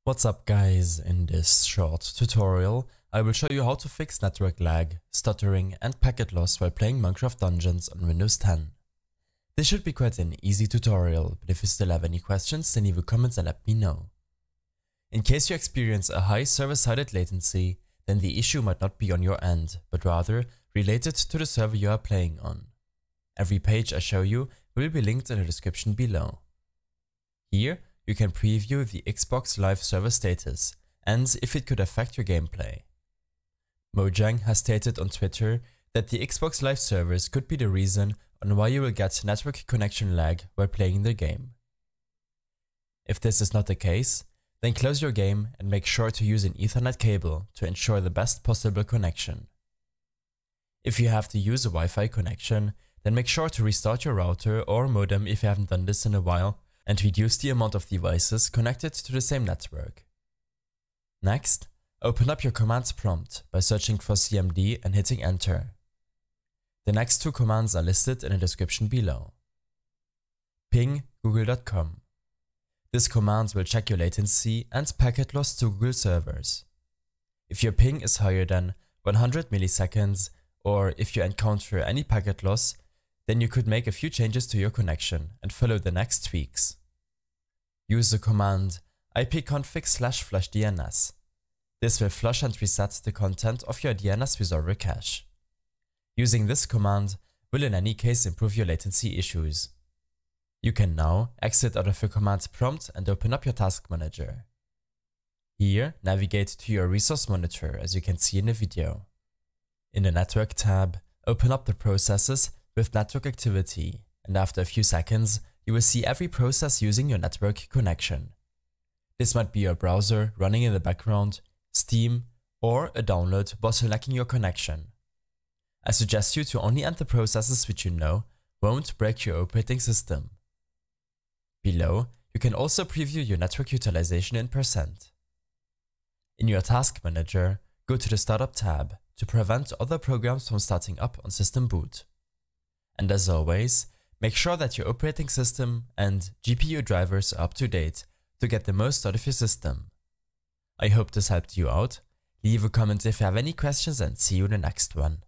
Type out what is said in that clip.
What's up guys, in this short tutorial I will show you how to fix network lag, stuttering and packet loss while playing Minecraft Dungeons on Windows 10. This should be quite an easy tutorial, but if you still have any questions then leave a comment and let me know. In case you experience a high server-sided latency, then the issue might not be on your end, but rather related to the server you are playing on. Every page I show you will be linked in the description below. Here you can preview the Xbox Live server status and if it could affect your gameplay. Mojang has stated on Twitter that the Xbox Live servers could be the reason on why you will get network connection lag while playing the game. If this is not the case, then close your game and make sure to use an Ethernet cable to ensure the best possible connection. If you have to use a Wi-Fi connection, then make sure to restart your router or modem if you haven't done this in a while, and reduce the amount of devices connected to the same network. Next, open up your commands prompt by searching for cmd and hitting enter. The next two commands are listed in the description below. Ping google.com. This command will check your latency and packet loss to Google servers. If your ping is higher than 100 milliseconds, or if you encounter any packet loss, then you could make a few changes to your connection and follow the next tweaks. Use the command ipconfig/flushdns. This will flush and reset the content of your DNS resolver cache. Using this command will in any case improve your latency issues. You can now exit out of your command prompt and open up your task manager. Here, navigate to your resource monitor as you can see in the video. In the network tab, open up the processes with network activity, and after a few seconds, you will see every process using your network connection. This might be your browser running in the background, Steam, or a download bottlenecking your connection. I suggest you to only enter processes which you know won't break your operating system. Below, you can also preview your network utilization in %. In your task manager, go to the Startup tab to prevent other programs from starting up on system boot. And as always, make sure that your operating system and GPU drivers are up to date to get the most out of your system. I hope this helped you out. Leave a comment if you have any questions and see you in the next one.